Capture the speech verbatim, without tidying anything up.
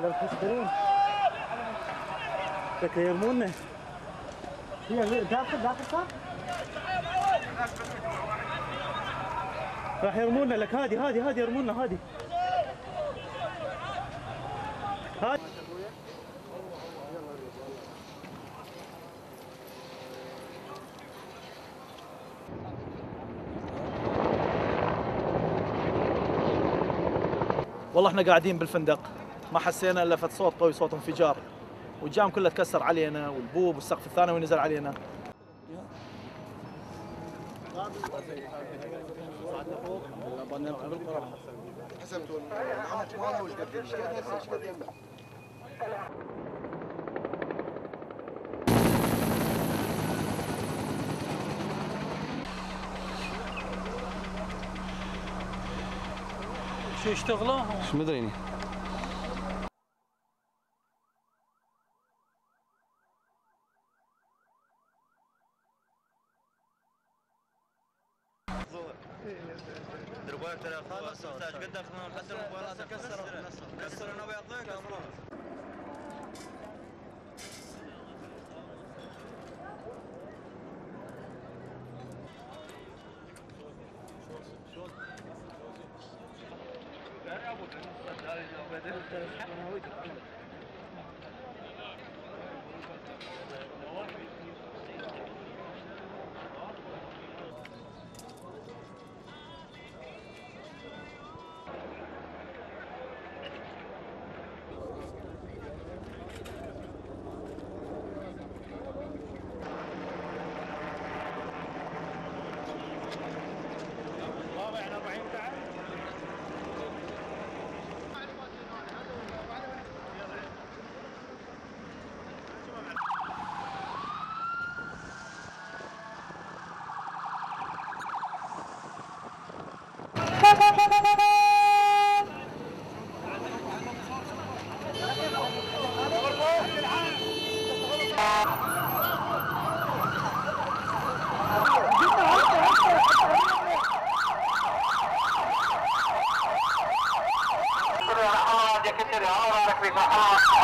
تشترون لك يرمونا هي داخل داخل صح؟ راح يرمونا لك هادي هادي هادي يرمونا هادي هادي والله احنا قاعدين بالفندق ما حسينا الا فت صوت قوي، صوت انفجار، والجام كله تكسر علينا والبوب والسقف الثانوي نزل علينا. شو يشتغلوا؟ شو مدريني دربوا ترى خلاص ايش قد دخلنا لحد المباراه كسروا كسروا انا بيعطيك خلاص. كتير